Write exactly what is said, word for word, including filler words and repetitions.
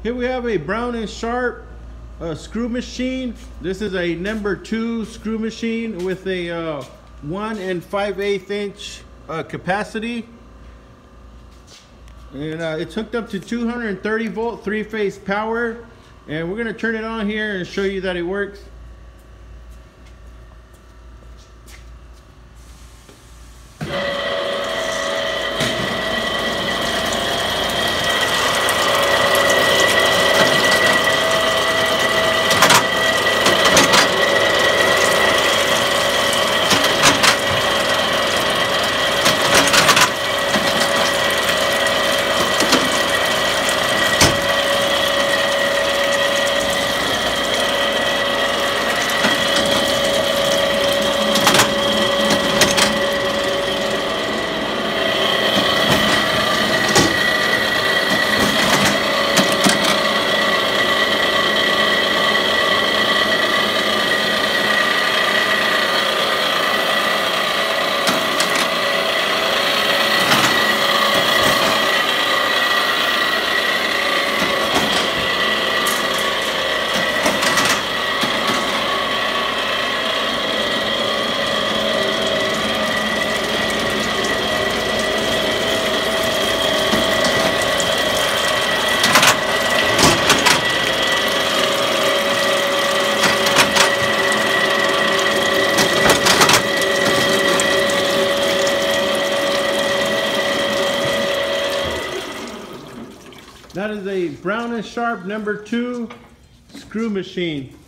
Here we have a Brown and Sharpe uh, screw machine. This is a number two screw machine with a uh, one and five eighths inch uh, capacity, and uh, it's hooked up to two hundred thirty volt three phase power. And we're gonna turn it on here and show you that it works. That is a Brown and Sharpe number two screw machine.